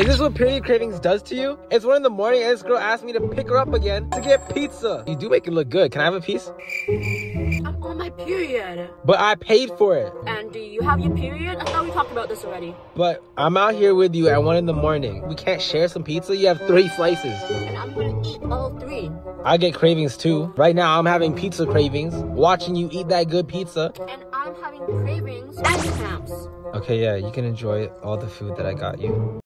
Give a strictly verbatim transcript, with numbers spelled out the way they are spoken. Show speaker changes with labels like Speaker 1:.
Speaker 1: Is this what period cravings does to you? It's one in the morning and this girl asked me to pick her up again to get pizza. You do make it look good. Can I have a piece?
Speaker 2: I'm on my period.
Speaker 1: But I paid for it.
Speaker 2: And do you have your period? I thought we talked about this already.
Speaker 1: But I'm out here with you at one in the morning. We can't share some pizza? You have three slices.
Speaker 2: And I'm gonna eat all three.
Speaker 1: I get cravings too. Right now I'm having pizza cravings, watching you eat that good pizza.
Speaker 2: And I'm having cravings and cramps.
Speaker 1: Okay, yeah, you can enjoy all the food that I got you.